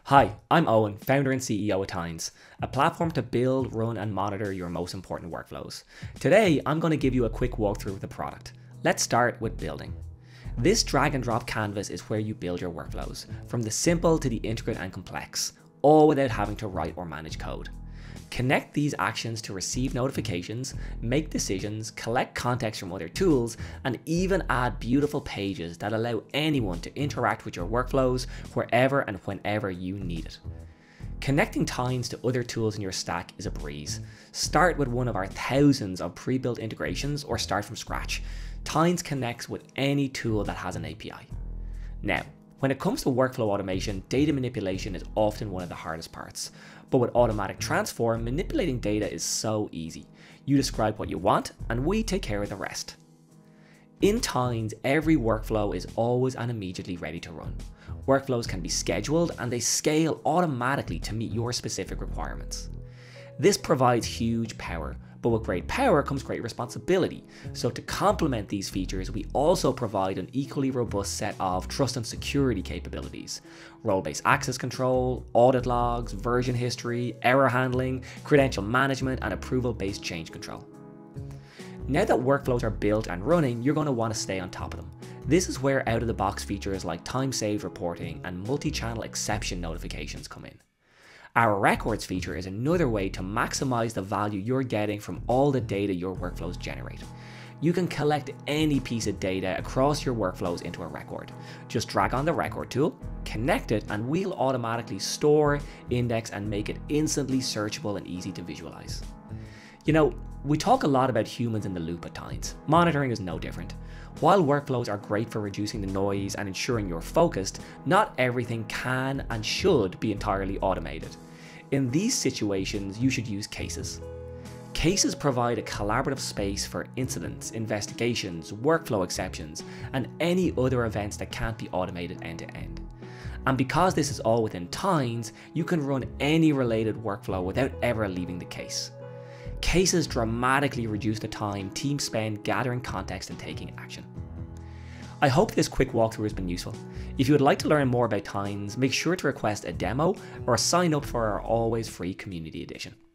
Hi, I'm Owen, founder and CEO of Tines, a platform to build, run and monitor your most important workflows. Today, I'm going to give you a quick walkthrough of the product. Let's start with building. This drag and drop canvas is where you build your workflows, from the simple to the intricate and complex, all without having to write or manage code. Connect these actions to receive notifications, make decisions, collect context from other tools, and even add beautiful pages that allow anyone to interact with your workflows wherever and whenever you need it. Connecting Tines to other tools in your stack is a breeze. Start with one of our thousands of pre-built integrations or start from scratch. Tines connects with any tool that has an API. Now, when it comes to workflow automation, data manipulation is often one of the hardest parts. But with automatic transform, manipulating data is so easy. You describe what you want, and we take care of the rest. In Tines, every workflow is always and immediately ready to run. Workflows can be scheduled, and they scale automatically to meet your specific requirements. This provides huge power, but with great power comes great responsibility. So to complement these features, we also provide an equally robust set of trust and security capabilities. Role-based access control, audit logs, version history, error handling, credential management, and approval-based change control. Now that workflows are built and running, you're going to want to stay on top of them. This is where out-of-the-box features like time-saved reporting and multi-channel exception notifications come in. Our records feature is another way to maximize the value you're getting from all the data your workflows generate. You can collect any piece of data across your workflows into a record. Just drag on the record tool, connect it, and we'll automatically store, index, and make it instantly searchable and easy to visualize. You know, we talk a lot about humans in the loop at times. Monitoring is no different. While workflows are great for reducing the noise and ensuring you're focused, not everything can and should be entirely automated. In these situations, you should use cases. Cases provide a collaborative space for incidents, investigations, workflow exceptions, and any other events that can't be automated end to end. And because this is all within Tines, you can run any related workflow without ever leaving the case. Cases dramatically reduce the time teams spend gathering context and taking action. I hope this quick walkthrough has been useful. If you would like to learn more about Tines, make sure to request a demo or sign up for our always free community edition.